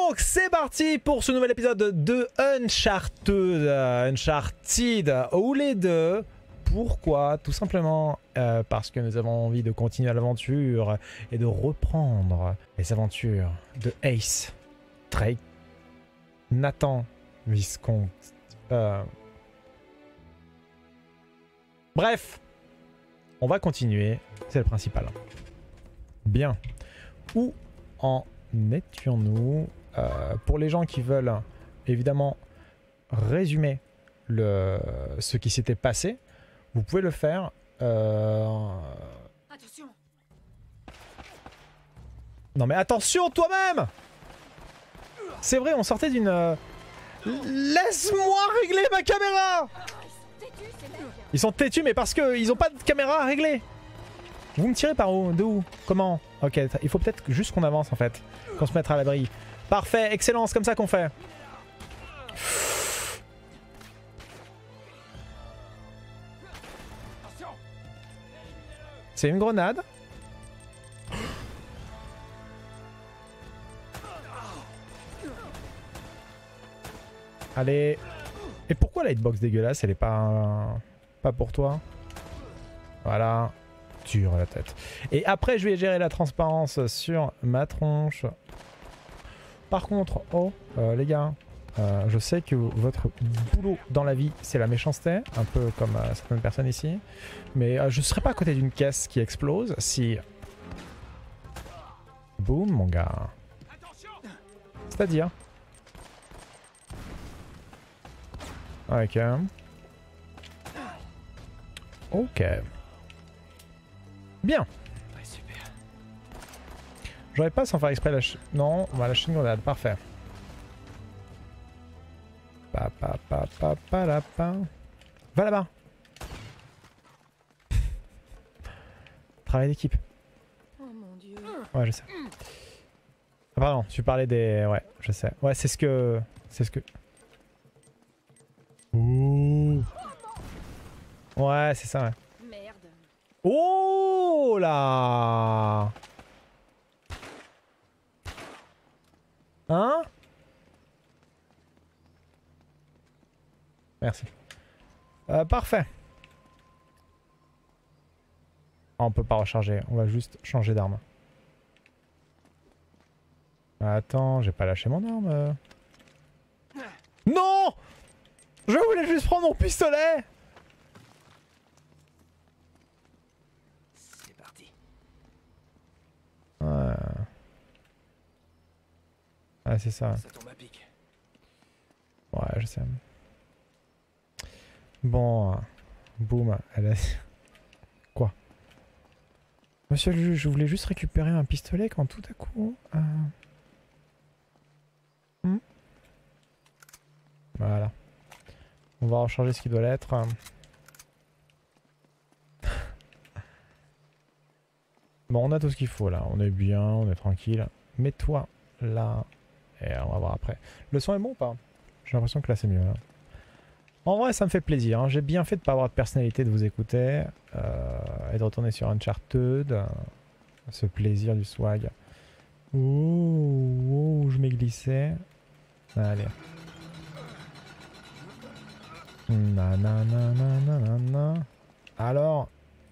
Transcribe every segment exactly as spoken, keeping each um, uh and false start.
Donc c'est parti pour ce nouvel épisode de Uncharted, Uncharted ou les deux. Pourquoi? Tout simplement euh, parce que nous avons envie de continuer l'aventure et de reprendre les aventures de Ace, Drake, Nathan, Viscount. Euh... Bref, on va continuer, c'est le principal. Bien. Où en étions-nous? euh, Pour les gens qui veulent évidemment résumer le, ce qui s'était passé, vous pouvez le faire. Euh... Attention. Non mais attention toi-même! C'est vrai, on sortait d'une... Euh... Laisse-moi régler ma caméra! Ils sont têtus mais parce qu'ils n'ont pas de caméra à régler. Vous me tirez par où? De où? Comment? Ok, il faut peut-être juste qu'on avance en fait. Qu'on se mette à l'abri. Parfait, excellent, c'est comme ça qu'on fait. C'est une grenade. Allez. Et pourquoi la hitbox dégueulasse? Elle est pas... Pas pour toi? Voilà. Tire la tête. Et après, je vais gérer la transparence sur ma tronche. Par contre, oh, euh, les gars, euh, je sais que votre boulot dans la vie, c'est la méchanceté, un peu comme euh, certaines personnes ici. Mais euh, je ne serais pas à côté d'une caisse qui explose si... Boum, mon gars. C'est-à-dire... Ok. Ok. Bien. Ouais, super. J'aurais pas sans faire exprès la ch... Non, on va lâcher une grenade, parfait. Pa pa pa pa pa la pa. Va là-bas. Travail d'équipe. Oh mon dieu. Ouais, je sais. Ah pardon, tu parlais des... Ouais, je sais. Ouais, c'est ce que... C'est ce que... Ouh. Ouais, c'est ça, ouais. Merde. Oh là! Hein? Merci. Euh, parfait. Ah, on peut pas recharger, on va juste changer d'arme. Attends, j'ai pas lâché mon arme. Non! Je voulais juste prendre mon pistolet! C'est parti. Ouais. Ah, c'est ça. Ça tombe à pic. Ouais, je sais. Bon. euh, Boum. Elle a... Quoi? Monsieur le juge, je voulais juste récupérer un pistolet quand tout à coup... Euh... Hmm voilà. On va recharger ce qui doit l'être. Bon, on a tout ce qu'il faut là. On est bien, on est tranquille. Mets-toi là. Et on va voir après. Le son est bon ou pas? J'ai l'impression que là c'est mieux. Là. En vrai, ça me fait plaisir. Hein. J'ai bien fait de pas avoir de personnalité, de vous écouter. Euh, et de retourner sur Uncharted. Euh, ce plaisir du swag. Ouh, ouh je m'ai glissé. Allez. Nananananana. Alors,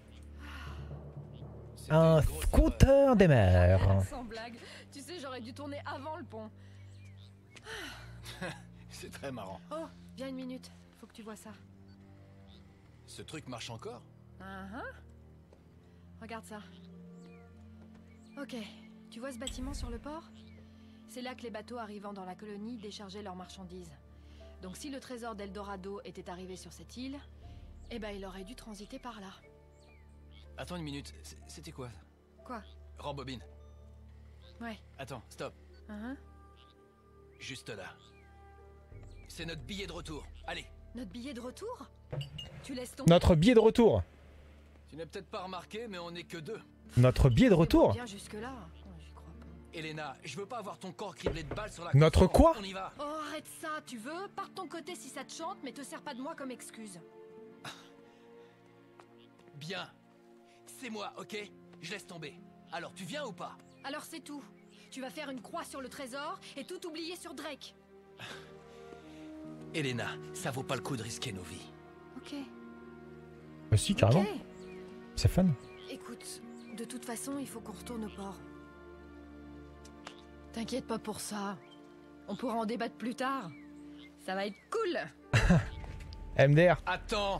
un scooter des mers. Sans blague. Tu sais, j'aurais dû tourner avant le pont. C'est très marrant. Oh, viens une minute. Faut que tu vois ça. Ce truc marche encore? Uh-huh. Regarde ça. Ok. Tu vois ce bâtiment sur le port? C'est là que les bateaux arrivant dans la colonie déchargeaient leurs marchandises. Donc si le trésor d'Eldorado était arrivé sur cette île, eh ben il aurait dû transiter par là. Attends une minute, c'était quoi? Quoi? Rembobine. Ouais. Attends, stop. Uh-huh. Juste là. C'est notre billet de retour. Allez. Notre billet de retour? Tu laisses ton... Notre billet de retour. Tu n'as peut-être pas remarqué, mais on n'est que deux. Notre billet de retour. Bien jusque là. Oh, j'y crois pas. Elena, je veux pas avoir ton corps criblé de balles sur la... Notre quoi? On y va. Oh, arrête ça, tu veux? Pars de ton côté si ça te chante, mais te sers pas de moi comme excuse. Bien. C'est moi, ok? Je laisse tomber. Alors, tu viens ou pas? Alors c'est tout. Tu vas faire une croix sur le trésor et tout oublier sur Drake. Elena, ça vaut pas le coup de risquer nos vies. Ok. Bah si, carrément. Ok. C'est fun. Écoute, de toute façon, il faut qu'on retourne au port. T'inquiète pas pour ça. On pourra en débattre plus tard. Ça va être cool. M D R. Attends!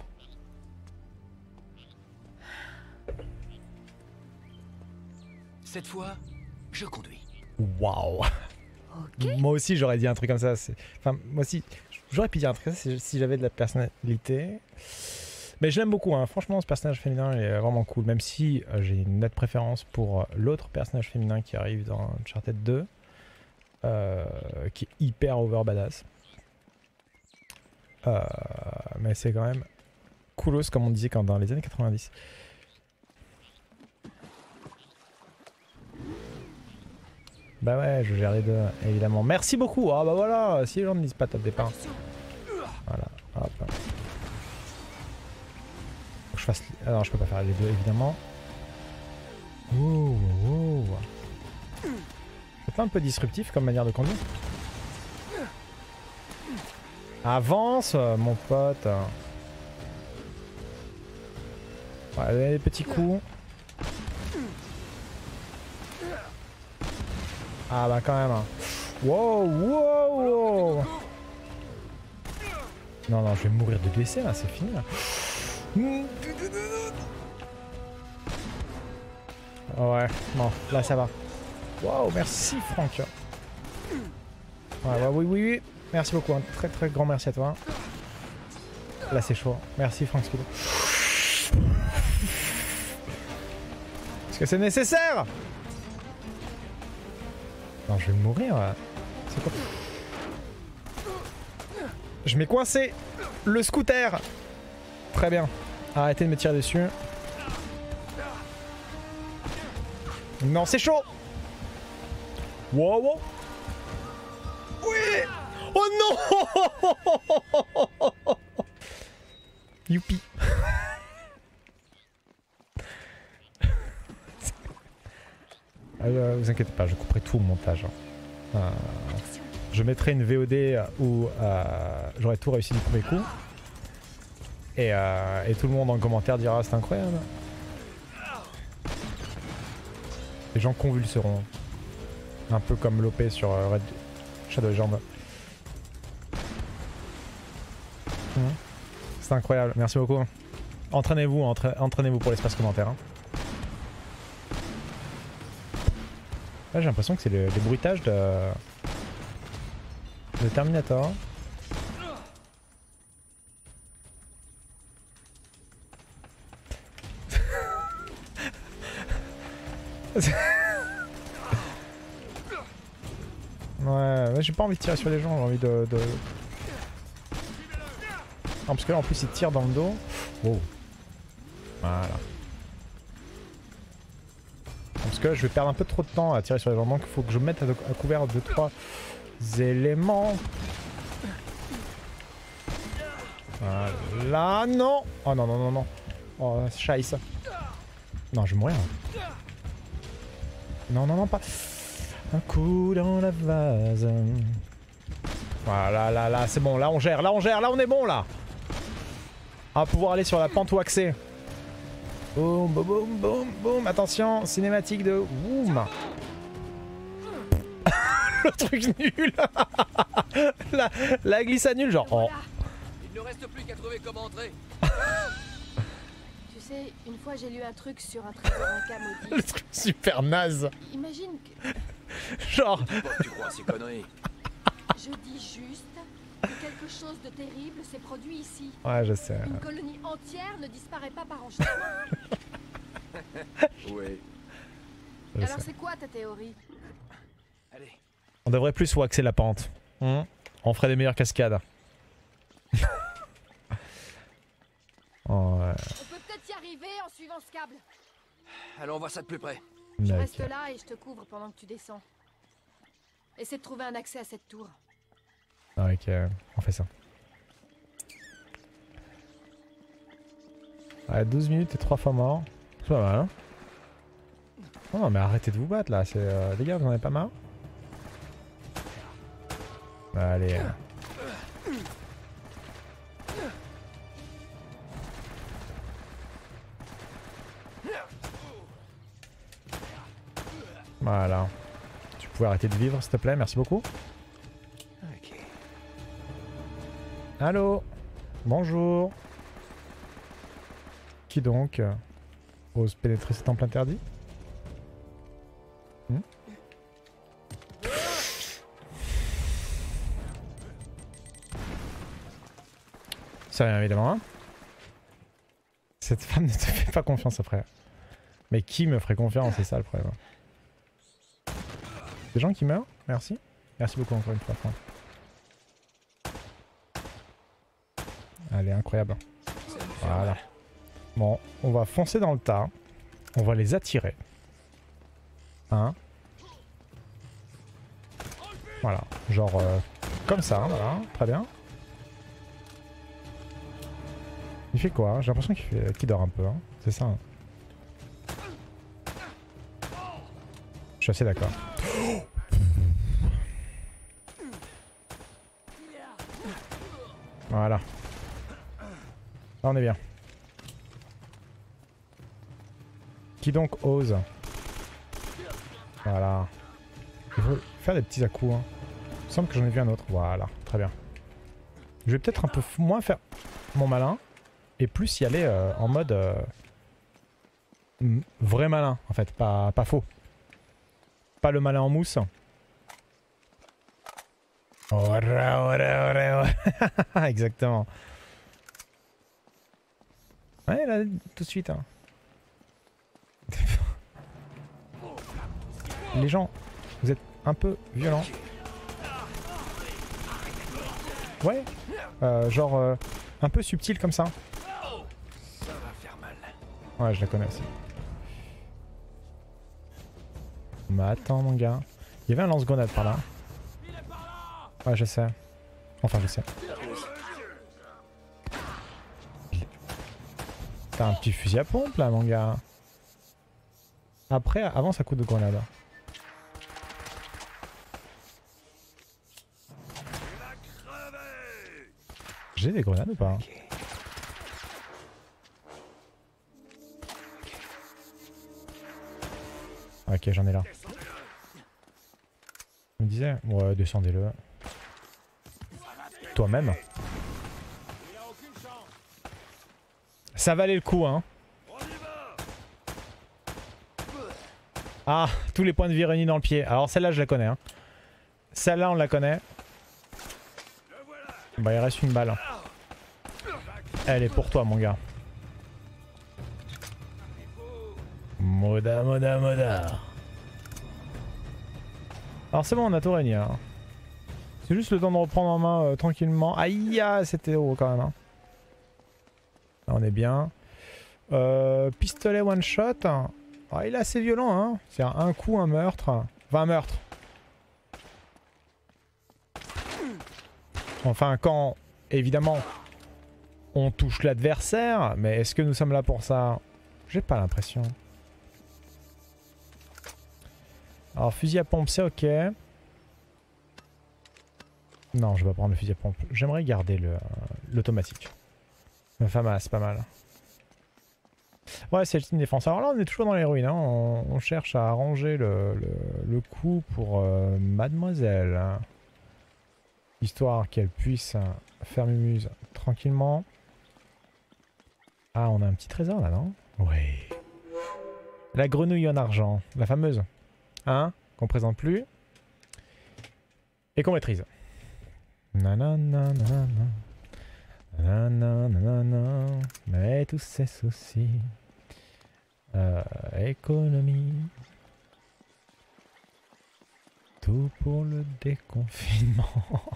Cette fois, je conduis. Waouh. Ok. Moi aussi j'aurais dit un truc comme ça. Enfin, moi aussi, j'aurais pu dire un truc comme ça si, si j'avais de la personnalité. Mais je l'aime beaucoup, hein. Franchement, ce personnage féminin est vraiment cool. Même si euh, j'ai une nette préférence pour l'autre personnage féminin qui arrive dans Uncharted deux, euh, qui est hyper over badass. Euh, mais c'est quand même coolos, comme on disait quand dans les années quatre-vingt-dix. Bah ouais, je gère les deux, évidemment. Merci beaucoup. Ah bah voilà, si les gens ne disent pas top départ. Voilà, hop. Faut que je fasse... Ah non, je peux pas faire les deux, évidemment. Ouh, ouh. C'est pas un peu disruptif comme manière de conduire? Avance, mon pote. Ouais, les petits coups. Ah bah quand même. Hein. Wow, wow, wow. Non, non, je vais mourir de blessé là, c'est fini là. Ouais, non, là ça va. Wow, merci Franck. Ouais, ouais, oui, oui, oui. Merci beaucoup, un très très grand merci à toi. Là c'est chaud. Merci Franck Speedo. Est-ce que c'est nécessaire? Non, je vais mourir. C'est quoi? Je m'ai coincé. Le scooter. Très bien. Arrêtez de me tirer dessus. Non, c'est chaud. Wow, wow. Oui. Oh non. Youpi. Euh, vous inquiétez pas, je couperai tout au montage. Euh, je mettrai une V O D où euh, j'aurai tout réussi du premier coup. Et, euh, et tout le monde en commentaire dira c'est incroyable. Les gens convulseront. Un peu comme l'O P sur euh, Red Shadow Legends. Mmh. C'est incroyable, merci beaucoup. Entraînez-vous, entra entraînez-vous pour l'espace commentaire. Hein. Là j'ai l'impression que c'est le, le bruitage de, de Terminator. Ouais, j'ai pas envie de tirer sur les gens, j'ai envie de... de... Non, parce que là en plus il tire dans le dos. Oh. Voilà. Parce que là je vais perdre un peu trop de temps à tirer sur les gens, donc il faut que je mette à, à couvert deux trois éléments. Voilà, non. Oh non, non, non, non. Oh, scheiße. Non, je vais mourir. Non, non, non, pas... Un coup dans la vase. Voilà, là, là, c'est bon, là on gère, là on gère, là on est bon là. On va pouvoir aller sur la pente waxée. Boum, boum, boum, boum, boum. Attention, cinématique de... Boum. Le truc nul. la, la glissade nulle, genre... Oh. Il ne reste plus qu'à trouver comment entrer. Tu sais, une fois j'ai lu un truc sur un trésor inca maudit. Le truc super naze. Imagine que... Genre... Tu crois ces conneries? Je dis juste que quelque chose de terrible s'est produit ici. Ouais, je sais. Une colonie entière ne disparaît pas par enchaînement. Oui. Je Alors sais. c'est quoi ta théorie? Allez. On devrait plus waxer la pente. Mmh. On ferait des meilleures cascades. Oh, ouais. On peut peut-être y arriver en suivant ce câble. Allons voir ça de plus près. Je Mec. reste là et je te couvre pendant que tu descends. Essaie de trouver un accès à cette tour. Ah, ok, on fait ça. Ouais, douze minutes et trois fois mort. C'est pas mal, hein? Oh non, mais arrêtez de vous battre là, c'est... Euh, les gars, vous en avez pas marre? Allez. Voilà. Tu pouvais arrêter de vivre s'il te plaît, merci beaucoup. Ok. Allô? Bonjour. Qui donc euh, ose pénétrer cet temple interdit? hmm C'est rien évidemment, hein. Cette femme ne te fait pas confiance après. Mais qui me ferait confiance? C'est ça le problème. Des gens qui meurent? Merci. Merci beaucoup encore une fois. Franck. Elle est incroyable. Voilà. Bon, on va foncer dans le tas. On va les attirer. Hein? Voilà. Genre euh, comme ça, voilà. Très bien. Il fait quoi? J'ai l'impression qu'il fait... qu'il dort un peu. Hein. C'est ça. Hein. Je suis assez d'accord. Voilà. Là on est bien. Qui donc ose? Voilà. Il faut faire des petits à-coups. Hein. Il me semble que j'en ai vu un autre. Voilà, très bien. Je vais peut-être un peu moins faire mon malin et plus y aller euh, en mode euh, vrai malin en fait, pas, pas faux. Pas le malin en mousse. Ora, ora, ora, ora. Exactement. Ouais, là, tout de suite. Hein. Les gens, vous êtes un peu violents. Ouais, euh, genre euh, un peu subtil comme ça. Ça va faire mal. Ouais, je la connais aussi. Mais attends, mon gars. Il y avait un lance-grenade par là. Ouais, je sais. Enfin, je sais. T'as un petit fusil à pompe là, mon gars. Après, avance à coup de grenade. J'ai des grenades ou pas? Ok, j'en ai là. Je me disais, ouais, descendez-le. Toi-même. Ça valait le coup, hein. Ah, tous les points de vie réunis dans le pied. Alors celle-là, je la connais. Hein. Celle-là, on la connaît. Bah, il reste une balle. Elle est pour toi, mon gars. Moda, moda, moda. Alors c'est bon, on a tout régné. Hein. C'est juste le temps de reprendre en main euh, tranquillement. Aïe, ah, c'était haut quand même. Hein. Là, on est bien. Euh, pistolet one shot. Ah, il est assez violent. Hein. C'est un coup, un meurtre. Enfin, un meurtre. Enfin, quand, évidemment, on touche l'adversaire. Mais est-ce que nous sommes là pour ça? J'ai pas l'impression. Alors, fusil à pompe, c'est ok. Non, je vais pas prendre le fusil à pompe. J'aimerais garder le l'automatique. Le FAMAS, c'est pas mal. Ouais, c'est le team défense. Alors là, on est toujours dans les ruines. Hein. On, on cherche à arranger le, le, le coup pour euh, mademoiselle. Hein. Histoire qu'elle puisse faire mumuse tranquillement. Ah, on a un petit trésor là, non? Oui. La grenouille en argent. La fameuse. Hein, qu'on présente plus et qu'on maîtrise. Nanana, nanana, nanana, mais tous ces soucis. Euh, économie. Tout pour le déconfinement.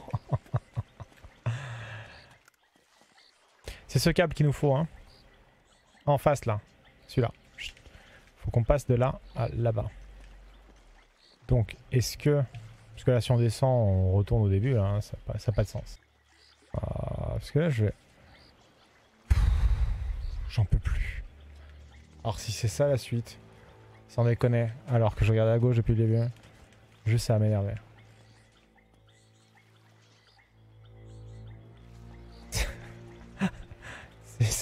C'est ce câble qu'il nous faut, hein. En face là, celui-là. Faut qu'on passe de là à là-bas. Donc, est-ce que... Parce que là, si on descend, on retourne au début, là, hein, ça n'a pas de sens. Euh, parce que là, je vais... J'en peux plus. Alors, si c'est ça la suite, sans déconner, alors que je regarde à gauche depuis le début, juste ça va m'énerver.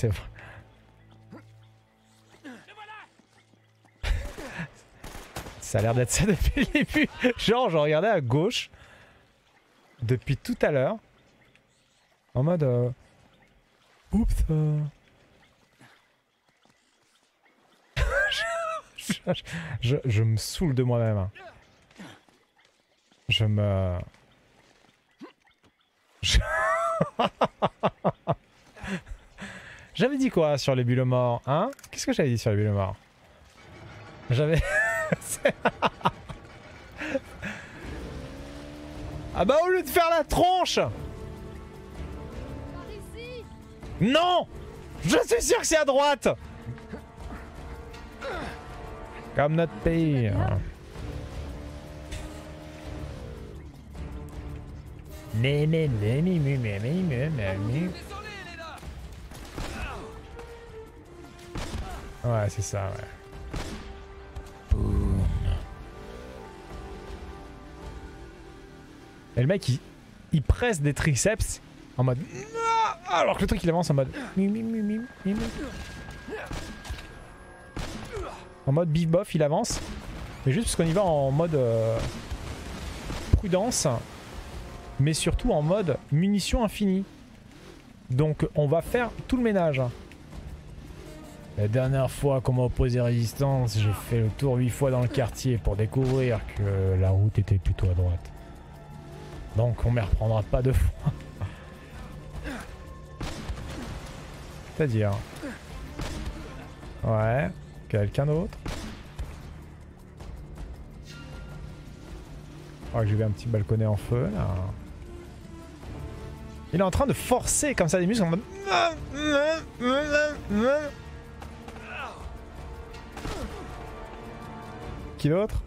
c'est vrai. Ça a l'air d'être ça depuis le début. Genre, je regardais à gauche depuis tout à l'heure. En mode... Euh... Oups. Euh... je, je, je, je me saoule de moi-même. Je me... Je... J'avais dit quoi sur les bulles morts, hein? Qu'est-ce que j'avais dit sur les bulles morts? J'avais... Ah bah au lieu de faire la tronche! Non! Je suis sûr que c'est à droite! Comme notre pays. Mais mais mais mais mais mais mais mais mais. Ouais, c'est ça, ouais. Boum. Et le mec, il, il presse des triceps en mode... Alors que le truc, il avance en mode... En mode bif bof, il avance. Mais juste parce qu'on y va en mode... Euh, prudence. Mais surtout en mode munitions infinies. Donc on va faire tout le ménage. La dernière fois qu'on m'a opposé résistance, j'ai fait le tour huit fois dans le quartier pour découvrir que la route était plutôt à droite. Donc on ne me reprendra pas deux fois. C'est-à-dire... Ouais, quelqu'un d'autre? Je crois que j'ai vu un petit balconnet en feu là. Il est en train de forcer comme ça des muscles en mode... Qui d'autre?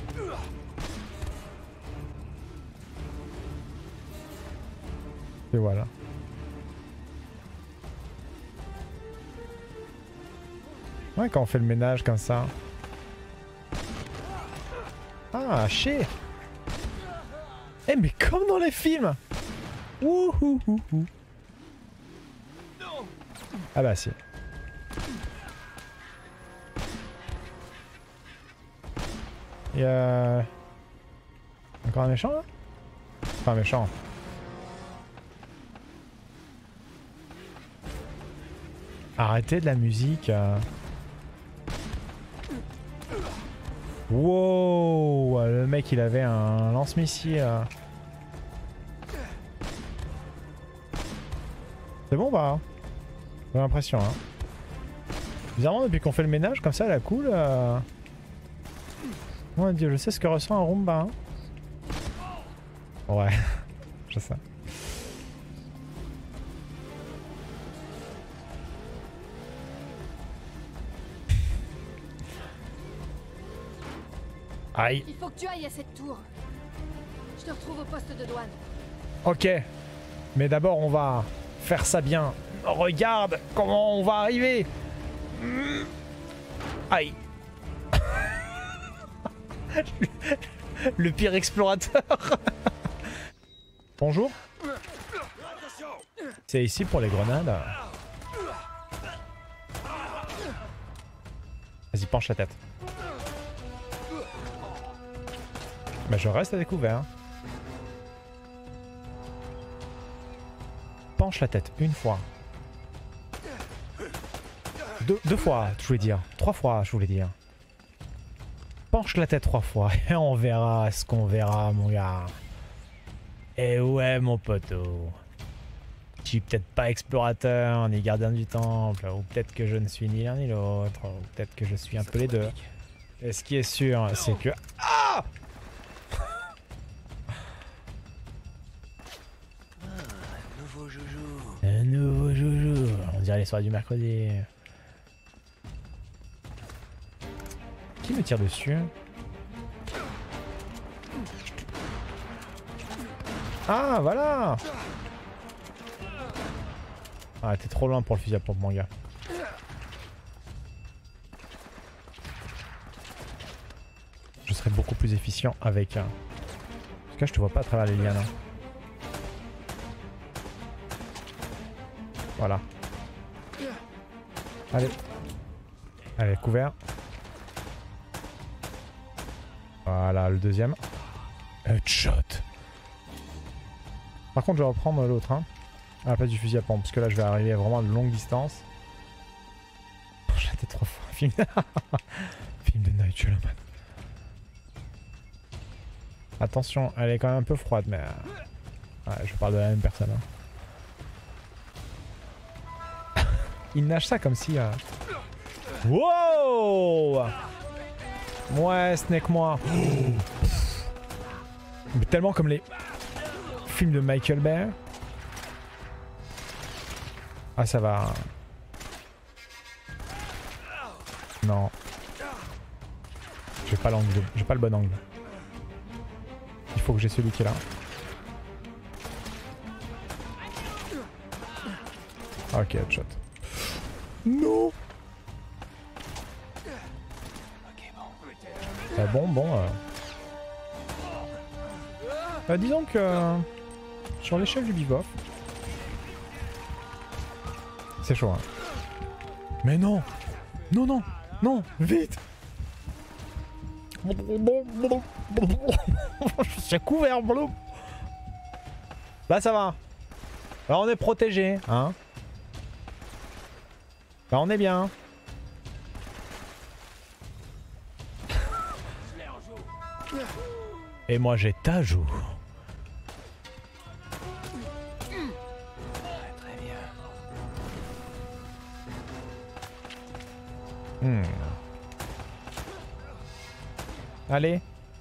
Et voilà. Ouais, quand on fait le ménage comme ça. Ah, chier. Eh mais comme dans les films. Ouhouhouhou. Ah bah si. Il y a... Encore un méchant là? Enfin un méchant. Arrêtez de la musique. Euh... Wow, le mec il avait un lance-missile. Euh... C'est bon bah. J'ai l'impression hein. Bizarrement depuis qu'on fait le ménage comme ça, la cool. Euh... Mon dieu, je sais ce que ressent un Roomba. Hein. Ouais, je sais. Aïe. Il faut que tu ailles à cette tour. Je te retrouve au poste de douane. Ok. Mais d'abord, on va faire ça bien. Regarde comment on va arriver. Aïe. Le pire explorateur. Bonjour. C'est ici pour les grenades. Vas-y, penche la tête. Bah je reste à découvert. Penche la tête une fois. Deux, deux fois, je voulais dire. Trois fois, je voulais dire. Penche la tête trois fois et on verra ce qu'on verra, mon gars. Et ouais, mon poteau. Je suis peut-être pas explorateur ni gardien du temple, ou peut-être que je ne suis ni l'un ni l'autre, ou peut-être que je suis un peu les deux. Et ce qui est sûr, c'est que... Ah! Un nouveau joujou. Un nouveau joujou. On dirait les soirées du mercredi. Qui me tire dessus? Ah, voilà! Ah, t'es trop loin pour le fusil à pompe, mon gars. Je serais beaucoup plus efficient avec... En tout cas, je te vois pas à travers les lianes. Voilà. Allez. Allez, couvert. Voilà, le deuxième. Headshot. Par contre, je vais reprendre l'autre, hein. À la place du fusil à pompe, parce que là, je vais arriver à vraiment de longue distance. J'ai été trois fois un film. Film de Night Shyamalan. Attention, elle est quand même un peu froide, mais... Ouais, je parle de la même personne. Hein. Il nage ça comme si... Euh... Wow! Ouais, Snake moi. Mais tellement comme les films de Michael Bay. Ah, ça va. Non. J'ai pas l'angle. J'ai pas le bon angle. Il faut que j'ai celui qui est là. Ok, headshot. Non. Euh, bon, bon. Euh... Euh, disons que euh, sur l'échelle du bebop, c'est chaud. Hein. Mais non, non, non, non, vite. Je suis couvert, blou. Là, ça va. Là, on est protégé, hein. Là, on est bien. Et moi j'ai ta joue. Très bien. Hmm. Allez.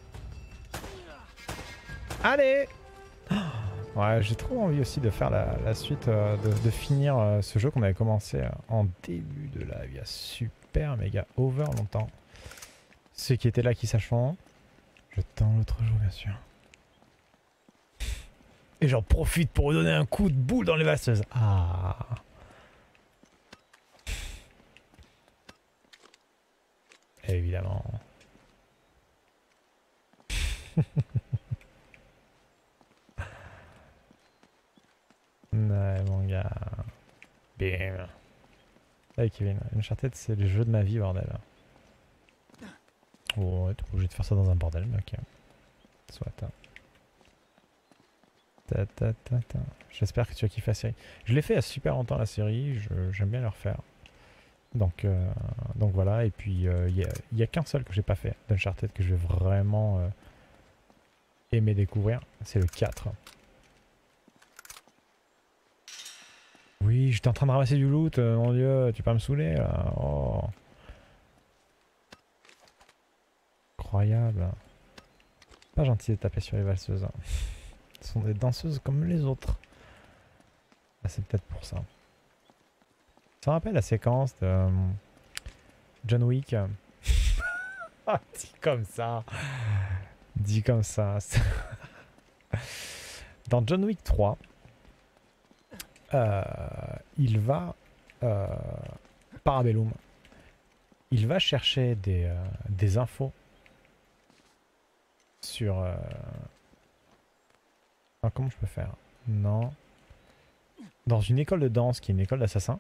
Allez. Ouais, j'ai trop envie aussi de faire la, la suite, euh, de, de finir euh, ce jeu qu'on avait commencé euh, en début de live. Il y a super méga over longtemps. Ceux qui étaient là qui sachent. Je tends l'autre jour, bien sûr. Et j'en profite pour donner un coup de boule dans les vasseuses. Ah. Évidemment. Ouais, mon gars. Bim. Allez, Kevin. Uncharted, c'est le jeu de ma vie, bordel. Oh, ouais, t'es obligé de faire ça dans un bordel, mais ok. Soit. Ta, ta, ta, ta. J'espère que tu as kiffé la série. Je l'ai fait il y a super longtemps la série, j'aime bien le refaire. Donc, euh, donc voilà, et puis il euh, n'y a, a qu'un seul que j'ai pas fait d'Uncharted que je vais vraiment euh, aimer découvrir, c'est le quatre. Oui, j'étais en train de ramasser du loot, euh, mon dieu, tu peux pas me saouler là. Oh. Incroyable. Pas gentil de taper sur les valseuses. Ce sont des danseuses comme les autres. Ah, c'est peut-être pour ça. Ça me rappelle la séquence de euh, John Wick. Ah, dit comme ça. Dit comme ça. Dans John Wick trois, euh, il va... Euh, Parabellum. Il va chercher des, euh, des infos sur... Euh... Ah, comment je peux faire? Non. Dans une école de danse qui est une école d'assassins.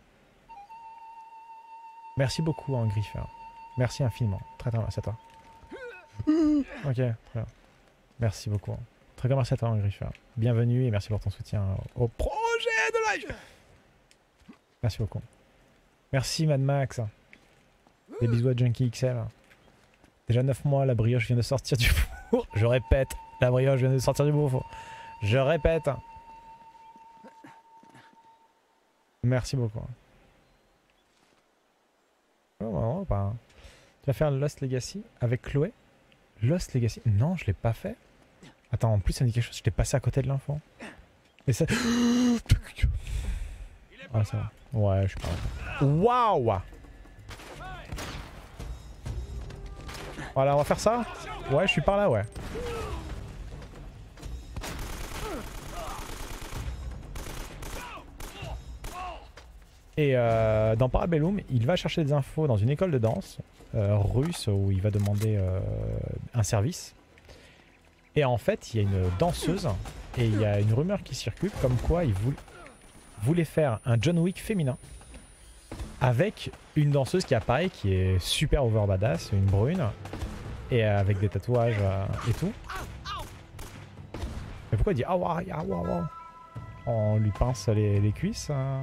Merci beaucoup, hein, Griffer. Merci infiniment. Très très merci à toi. Ok, très bien. Merci beaucoup. Très grand merci à toi, hein, Griffer. Bienvenue et merci pour ton soutien au projet de live. Merci beaucoup. Merci Mad Max. Des bisous à Junkie X L. Déjà neuf mois, la brioche vient de sortir du four. Je répète, la brioche vient de sortir du four. Je répète. Merci beaucoup. Oh, non, pas. Tu vas faire Lost Legacy avec Chloé? Lost Legacy? Non, je l'ai pas fait. Attends, en plus ça me dit quelque chose, je t'ai passé à côté de l'info. Et ça... Ah, ça va. Ouais, je suis pas là. Waouh! Voilà, on va faire ça? Ouais, je suis par là, ouais. Et euh, dans Parabellum, il va chercher des infos dans une école de danse euh, russe où il va demander euh, un service. Et en fait, il y a une danseuse et il y a une rumeur qui circule comme quoi il voulait, voulait faire un John Wick féminin avec une danseuse qui apparaît, qui est super over badass, une brune, et euh, avec des tatouages euh, et tout. Mais pourquoi il dit ah wa ah wa wa? On lui pince les, les cuisses. Euh...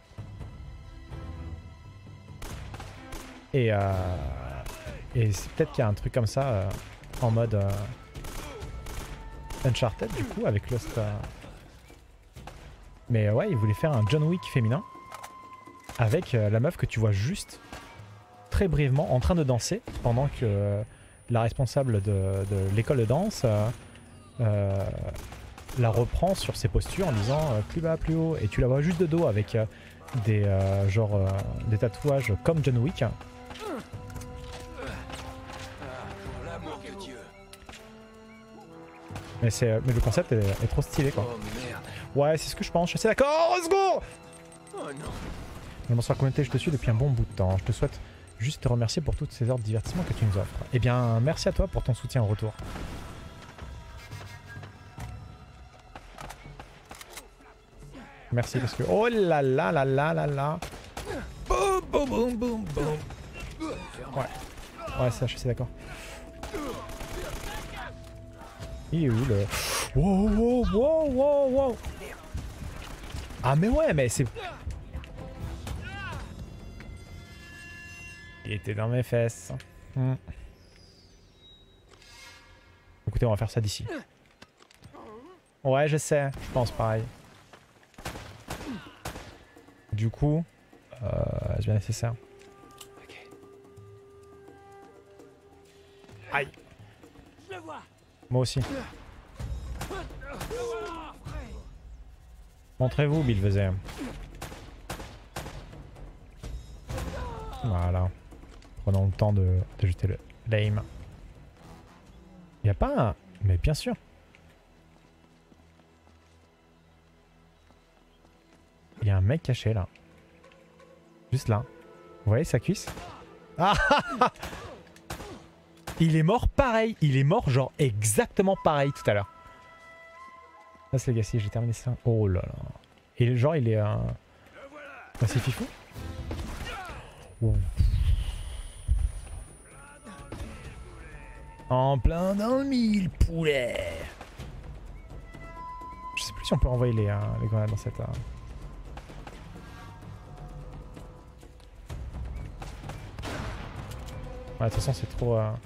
Et, euh... et c'est peut-être qu'il y a un truc comme ça euh, en mode euh... Uncharted du coup avec Lost. Euh... Mais euh, ouais, il voulait faire un John Wick féminin avec euh, la meuf que tu vois juste très brièvement en train de danser pendant que euh, la responsable de, de l'école de danse euh, euh, la reprend sur ses postures en disant euh, plus bas, plus haut, et tu la vois juste de dos avec euh, des euh, genre euh, des tatouages comme John Wick. Mais c'est mais le concept est, est trop stylé quoi. Ouais, c'est ce que je pense. Je suis assez d'accord. Oh, let's go. Oh non. Dans sur la communauté, je te suis depuis un bon bout de temps. Je te souhaite juste te remercier pour toutes ces heures de divertissement que tu nous offres. Eh bien, merci à toi pour ton soutien en retour. Merci parce que... Oh là là là là là là. Boum boum boum boum boum. Ouais. Ouais, ça, je suis d'accord. Il est où le... Wow wow wow wow wow. Ah mais ouais, mais c'est... Il était dans mes fesses. Hmm. Écoutez, on va faire ça d'ici. Ouais, je sais, je pense pareil. Du coup, euh, c'est bien nécessaire. Aïe. Moi aussi. Montrez-vous, Bill faisait. Voilà. Prenons le temps de, de jeter le l'aim. Il n'y a pas un... Mais bien sûr. Il y a un mec caché là. Juste là. Vous voyez sa cuisse? Ah. Il est mort pareil. Il est mort genre exactement pareil tout à l'heure. Là c'est Legacy, j'ai terminé ça. Oh là là. Et genre il est... Euh... Ah, c'est fifou. Oh. En plein dans le mille, poulet. Je sais plus si on peut envoyer les, euh, les grenades dans cette... Euh... Ouais, de toute façon c'est trop... Euh...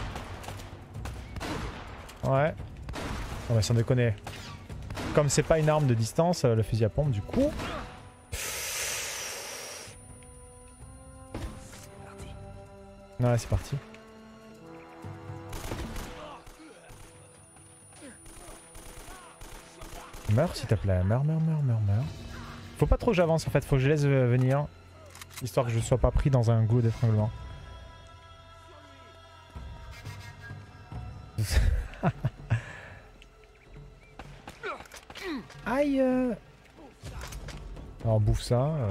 Ouais. Non mais sans déconner. Comme c'est pas une arme de distance, le fusil à pompe du coup... Ouais, c'est parti. Meurs s'il te plaît, meurs, meurs, meurs, meurs, meurs. Faut pas trop que j'avance en fait, faut que je laisse venir. Histoire que je sois pas pris dans un goût d'étranglement. Aïe. Alors on bouffe ça. Euh...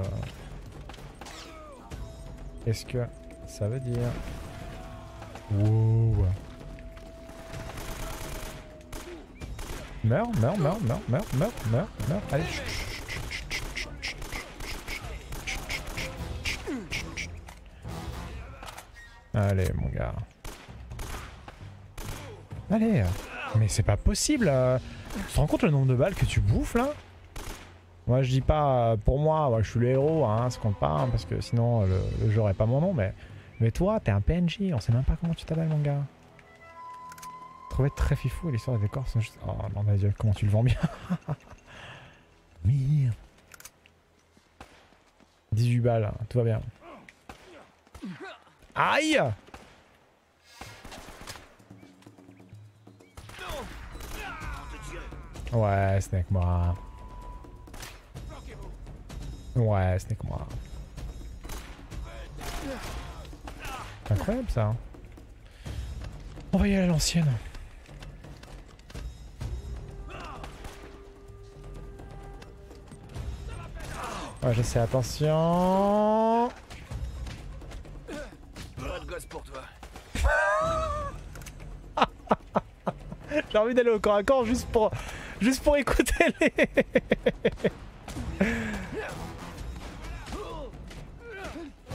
Qu'est-ce que ça veut dire? Wow. Meurs, meurs, meurs, meurs, meurs, meurs, meurs, meurs. Allez. Allez, mon gars. Allez. Mais c'est pas possible. Tu te rends compte le nombre de balles que tu bouffes là? Moi je dis pas pour moi, moi, je suis le héros, hein, ça compte pas, hein, parce que sinon le, le jeu aurait pas mon nom, mais, mais toi t'es un P N J, on sait même pas comment tu t'appelles mon gars. Trouvé très fifou, l'histoire des décors sont juste... Oh non mais Dieu, comment tu le vends bien. Mire. dix-huit balles, tout va bien. Aïe. Ouais, Snake moi. Ouais, Snake moi. C'est incroyable ça. On va y aller à l'ancienne. Ouais, je sais, attention. Pas de gosse pour toi. J'ai envie d'aller au corps à corps juste pour, juste pour écouter les...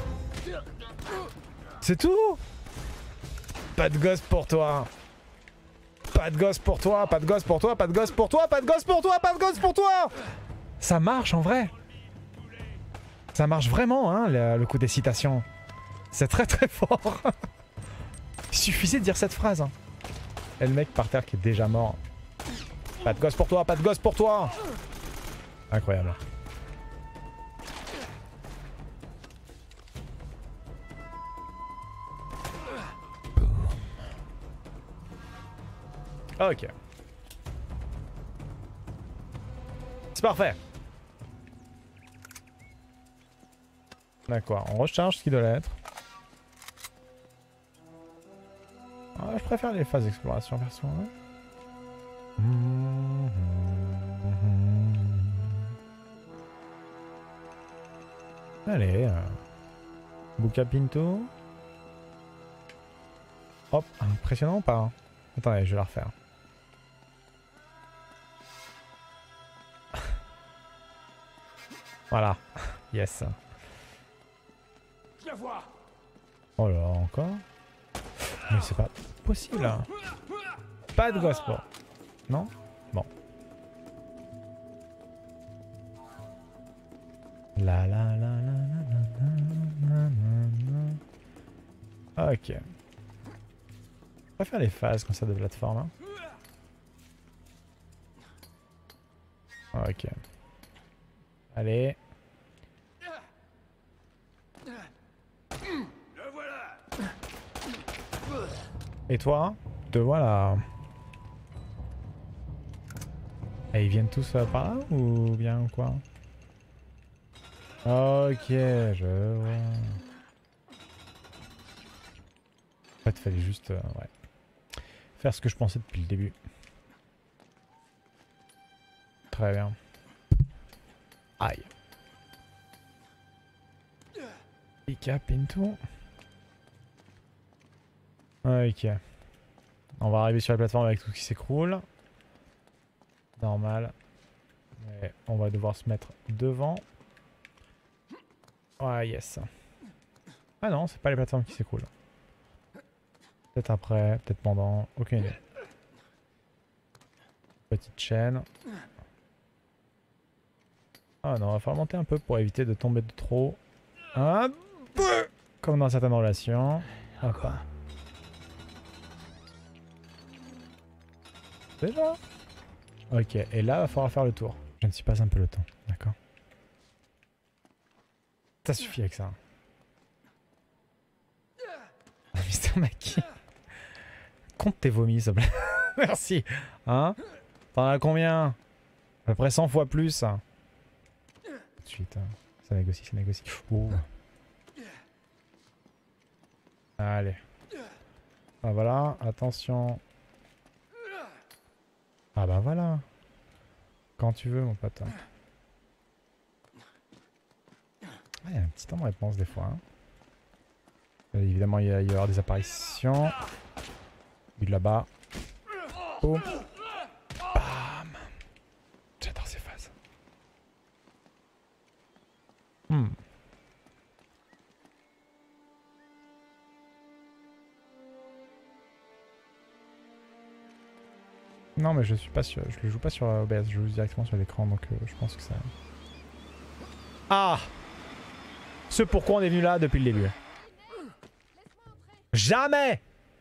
C'est tout? Pas de gosse pour toi. Pas de gosse pour toi, pas de gosse pour toi, pas de gosse pour toi, pas de gosse pour toi, pas de gosse pour toi. Ça marche en vrai. Ça marche vraiment, hein, le, le coup des citations. C'est très très fort. Il suffisait de dire cette phrase. Hein. Et le mec par terre qui est déjà mort. Pas de gosse pour toi, pas de gosse pour toi. Incroyable. Ok. C'est parfait. D'accord, on recharge ce qui doit l'être. Ah, je préfère les phases d'exploration perso. Ouais. Mmh, mmh, mmh. Allez. Euh... Buka Pinto. Hop, impressionnant ou pas? Attendez, je vais la refaire. Voilà. Yes. Oh là, encore? Mais c'est pas possible là. Pas de gosse pour. Non? Bon. La la la la la la la la. Ok. On va faire les phases comme ça de plateforme. Hein. Ok. Allez. Et toi? Te voilà. Et ils viennent tous euh, par là ou bien quoi? Ok, je vois. En fait, il fallait juste euh, ouais. faire ce que je pensais depuis le début. Très bien. Aïe. Pika Pinto. Ok. On va arriver sur la plateforme avec tout qui s'écroule. Normal. Mais on va devoir se mettre devant. Ah yes. Ah non, c'est pas les plateformes qui s'écroulent. Peut-être après, peut-être pendant. Aucune idée. Petite chaîne. Ah non, on va falloir monter un peu pour éviter de tomber de trop. Un peu comme dans certaines relations. Hop. Déjà? Ok, et là, il va falloir faire le tour. Je ne suis pas un peu le temps, d'accord? Ça suffit avec ça. Mister Maki. Compte tes vomis, s'il te plaît. Merci. Hein? T'en as combien? À peu près cent fois plus. Tout de suite. Hein. Ça négocie, ça négocie. Oh. Allez. Ah voilà, attention. Ah bah voilà. Quand tu veux mon pote. Ah, il y a un petit temps de réponse des fois. Hein. Euh, évidemment il, y a, il va y avoir des apparitions. Vu de là-bas. Oh. Bam. J'adore ces phases. Hmm. Non mais je suis pas sûr, je le joue pas sur O B S, je joue directement sur l'écran donc euh, je pense que ça... Ah! Ce pourquoi on est venu là depuis le début. Jamais!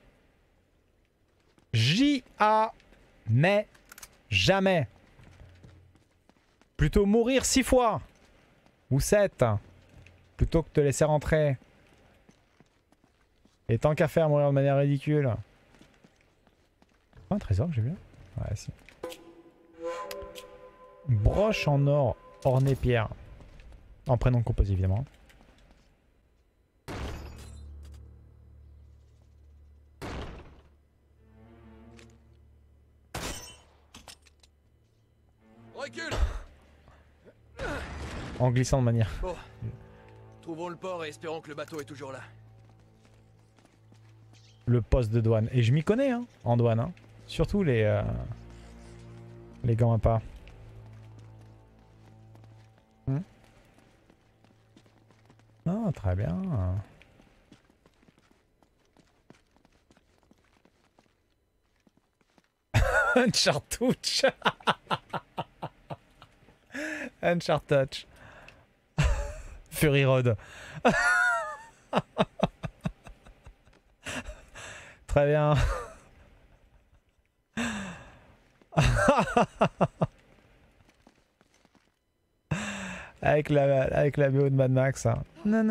J-A-Mais jamais. Plutôt mourir six fois. Ou sept. Plutôt que te laisser rentrer. Et tant qu'à faire mourir de manière ridicule. Oh, un trésor que j'ai vu là? Ouais, si. Broche en or ornée pierre. En prénom composé évidemment. Recule. En glissant de manière. Bon. Trouvons le port et espérons que le bateau est toujours là. Le poste de douane. Et je m'y connais hein, en douane. Hein. Surtout les... Euh, les gants à pas. Hmm. Ah, très bien. Unchartouch. Unchartouch. Fury Road. Très bien. Avec la avec la B O de Mad Max. Hein.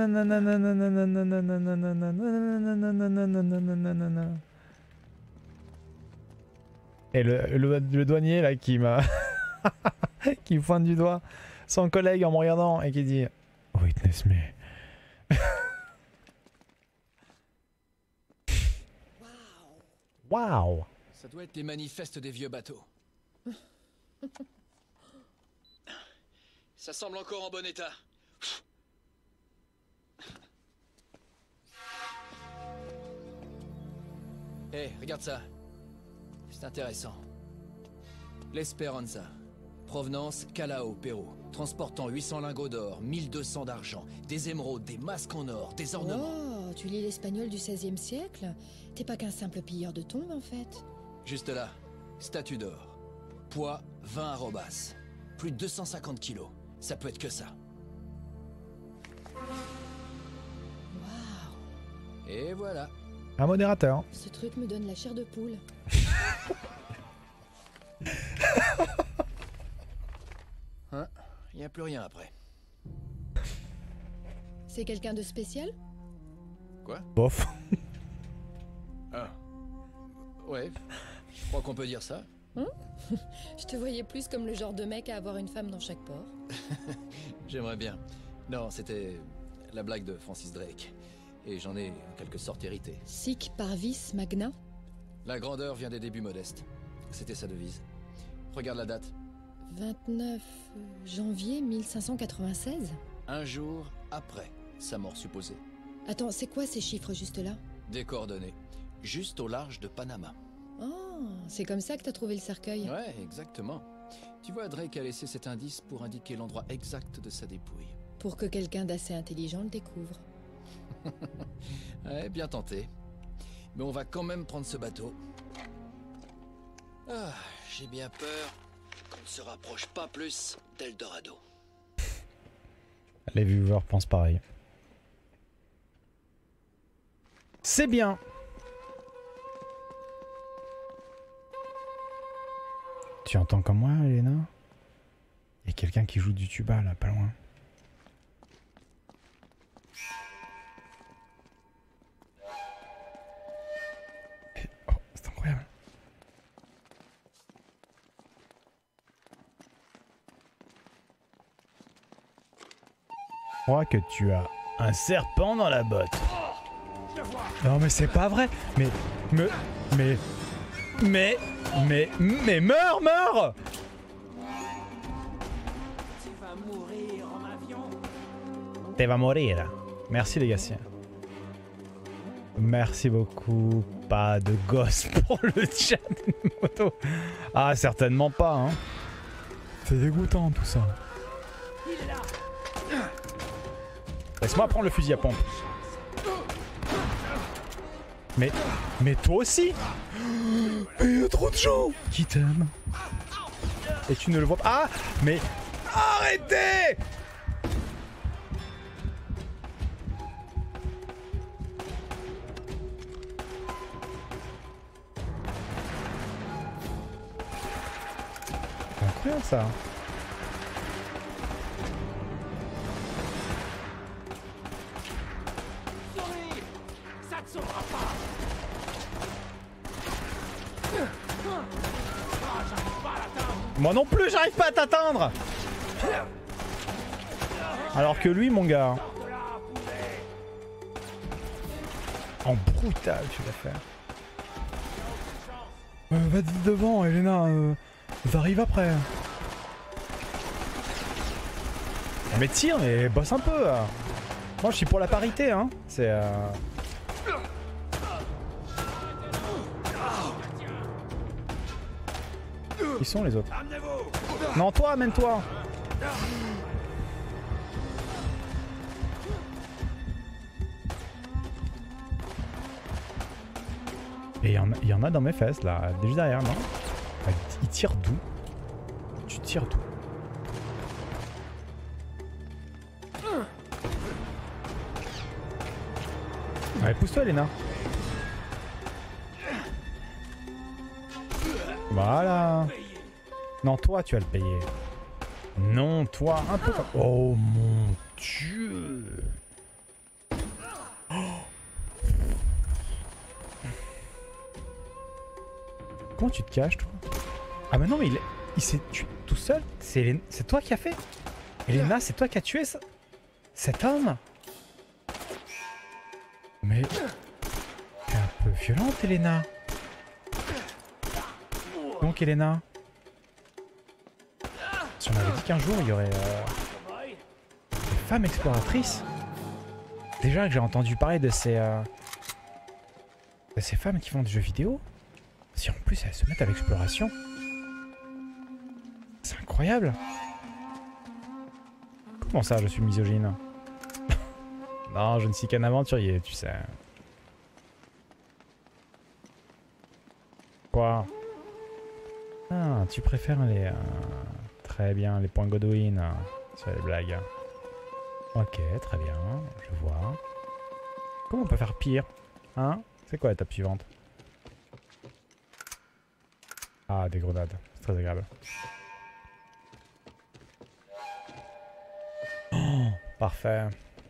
Et le, le, le douanier là qui m'a qui me pointe du doigt son collègue en me regardant et qui dit Witness me. Waouh. Ça doit être les manifestes des vieux bateaux. Ça semble encore en bon état. Hé, hey, regarde ça. C'est intéressant. L'Esperanza. Provenance Callao, Pérou. Transportant huit cents lingots d'or, mille deux cents d'argent, des émeraudes, des masques en or, des ornements. Oh, tu lis l'espagnol du seizième siècle? T'es pas qu'un simple pilleur de tombes en fait. Juste là, statue d'or. Poids vingt arrobas. Plus de deux cent cinquante kilos. Ça peut être que ça. Waouh. Et voilà. Un modérateur. Ce truc me donne la chair de poule. Hein? Y a plus rien après. C'est quelqu'un de spécial? Quoi? Bof. Ah. Ouais. Je crois qu'on peut dire ça. Hein? Je te voyais plus comme le genre de mec à avoir une femme dans chaque port. J'aimerais bien. Non, c'était la blague de Francis Drake. Et j'en ai en quelque sorte hérité. Sic parvis magna? La grandeur vient des débuts modestes. C'était sa devise. Regarde la date. vingt-neuf janvier mille cinq cent quatre-vingt-seize? Un jour après sa mort supposée. Attends, c'est quoi ces chiffres juste là? Des coordonnées. Juste au large de Panama. Oh, c'est comme ça que t'as trouvé le cercueil? Ouais, exactement. Tu vois, Drake a laissé cet indice pour indiquer l'endroit exact de sa dépouille. Pour que quelqu'un d'assez intelligent le découvre. Ouais, bien tenté. Mais on va quand même prendre ce bateau. Ah, j'ai bien peur qu'on ne se rapproche pas plus d'Eldorado. Les viewers pensent pareil. C'est bien. Tu entends comme moi, Elena? Il y a quelqu'un qui joue du tuba là, pas loin. Oh, c'est incroyable. Je crois que tu as un serpent dans la botte. Non mais c'est pas vrai. Mais, me, mais, mais, mais, mais meurs, meurs. Tu vas mourir en avion. Tu vas mourir. Merci les gars. Merci beaucoup. Pas de gosse pour le chat d'une moto. Ah certainement pas. Hein. C'est dégoûtant tout ça. Laisse-moi prendre le fusil à pompe. Mais, mais toi aussi. Il y a trop de gens qui t'aiment. Et tu ne le vois pas. Ah, mais arrêtez. C'est incroyable ça. Ça te sauvera pas. Ah, j'arrive pas à l'atteindre. Moi non plus, j'arrive pas à t'atteindre. Alors que lui, mon gars. En brutal, tu vas faire. Euh, Vas-y devant, Elena. Euh, J'arrive après. Mais tire, mais bosse un peu. Là. Moi, je suis pour la parité, hein. C'est. Euh... Qui sont les autres? Non, toi, amène-toi. Et il y, y en a dans mes fesses, là. Juste derrière, non? tire d'où? Tu tires d'où? Allez, pousse-toi, Elena. Voilà. Non, toi, tu vas le payer. Non, toi, un peu comme... Oh mon Dieu. Oh. Comment tu te caches, toi? Ah mais non, mais il, il s'est tué tout seul. C'est toi qui as fait. Elena, c'est toi qui as tué ça, cet homme. Mais... T'es un peu violente, Elena. Donc, Elena... Si on avait dit qu'un jour, il y aurait... Euh, des femmes exploratrices. Déjà que j'ai entendu parler de ces... Euh, de ces femmes qui font des jeux vidéo. Si en plus elles se mettent à l'exploration. C'est incroyable. Comment ça, je suis misogyne? Non, je ne suis qu'un aventurier, tu sais. Quoi? Ah, tu préfères les... Euh, très bien, les points Godwin. Euh, sur les blagues. Ok, très bien, je vois. Comment on peut faire pire? Hein? C'est quoi l'étape suivante? Ah, des grenades. C'est très agréable. Oh, parfait.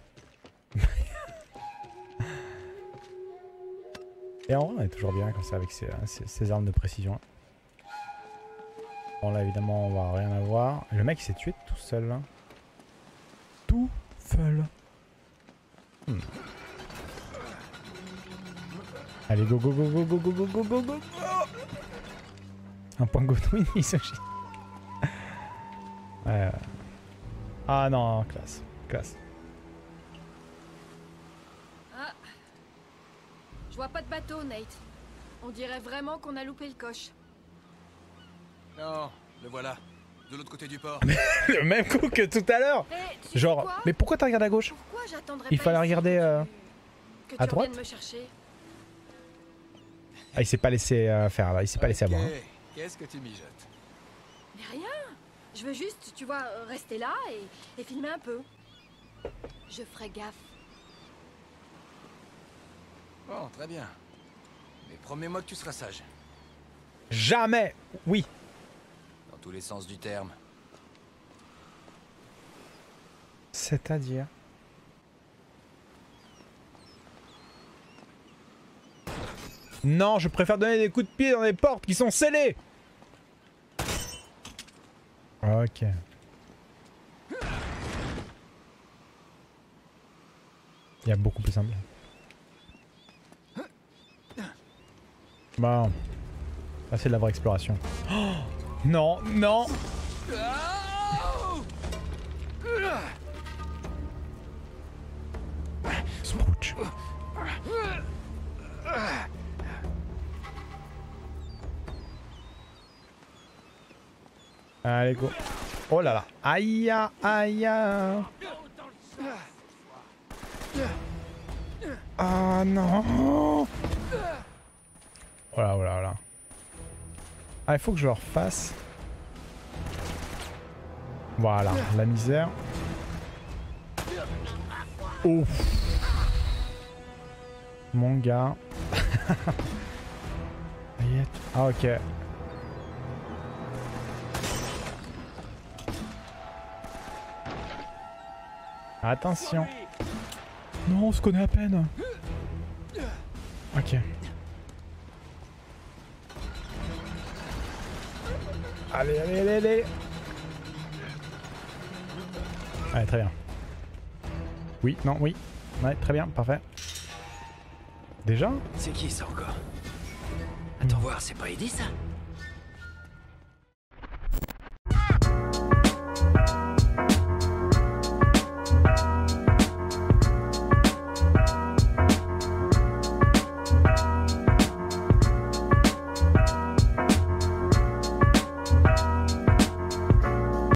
Et en vrai, on est toujours bien comme ça avec ces, ces, ces armes de précision. Bon, là, évidemment, on va rien avoir. Le mec, il s'est tué tout seul. Là. Tout seul. Hmm. Allez, go, go, go, go, go, go, go, go, go, go. Un point Godwin, il se chie. Ouais. Ah non, classe. Classe. Ah. Je vois pas de bateau, Nate. On dirait vraiment qu'on a loupé le coche. Non, le voilà. De l'autre côté du port. Le même coup que tout à l'heure. Hey, tu sais Genre, quoi? mais pourquoi t'as regardé à gauche? Pourquoi j'attendrais Il pas fallait ici regarder que euh, tu- que à tu droite. reviennes me chercher. Ah, il s'est pas laissé euh, faire là, il s'est pas laissé avoir. Hein. Qu'est-ce que tu mijotes? Mais rien. Je veux juste, tu vois, euh, rester là et, et filmer un peu. Je ferai gaffe. Bon, très bien. Mais promets-moi que tu seras sage. Jamais. Oui. Dans tous les sens du terme. C'est-à-dire. Non, je préfère donner des coups de pied dans les portes qui sont scellées. Ok. Il y a beaucoup plus simple. Bon. Là, c'est de la vraie exploration. Oh non, non. Smooch. Allez, go. Oh là là. Aïe, aïe. Ah non. Oh là, oh là, oh là. Ah, il faut que je leur fasse. Voilà, la misère. Ouf. Mon gars. Ah, ok. Attention. Non, on se connaît à peine. Ok. Allez, allez, allez, allez. Allez, très bien. Oui, non, oui. Ouais, très bien, parfait. Déjà? C'est qui ça encore? Attends voir, c'est pas Eddie ça?